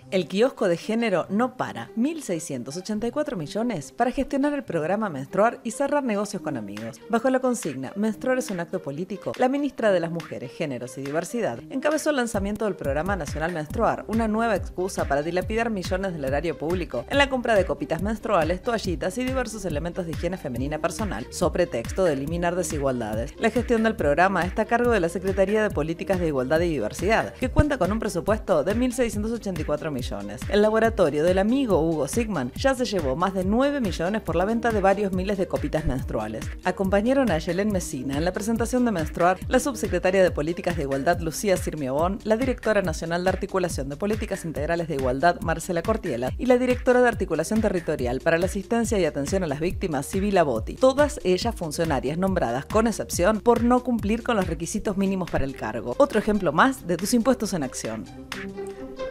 El kiosco de género no para. 1.684 millones para gestionar el programa Menstruar y cerrar negocios con amigos. Bajo la consigna Menstruar es un acto político, la ministra de las Mujeres, Géneros y Diversidad encabezó el lanzamiento del programa nacional Menstruar, una nueva excusa para dilapidar millones del erario público en la compra de copitas menstruales, toallitas y diversos elementos de higiene femenina personal, so pretexto de eliminar desigualdades. La gestión del programa está a cargo de la Secretaría de Políticas de Igualdad y Diversidad, que cuenta con un presupuesto de 1.684 millones. El laboratorio del amigo Hugo Sigman ya se llevó más de 9 millones por la venta de varios miles de copitas menstruales. Acompañaron a Yelén Mesina en la presentación de Menstruar, la subsecretaria de Políticas de Igualdad Lucía Sirmiobón, la directora nacional de Articulación de Políticas Integrales de Igualdad Marcela Cortiela y la directora de Articulación Territorial para la Asistencia y Atención a las Víctimas Sibila Botti, todas ellas funcionarias nombradas con excepción por no cumplir con los requisitos mínimos para el cargo. Otro ejemplo más de tus impuestos en acción.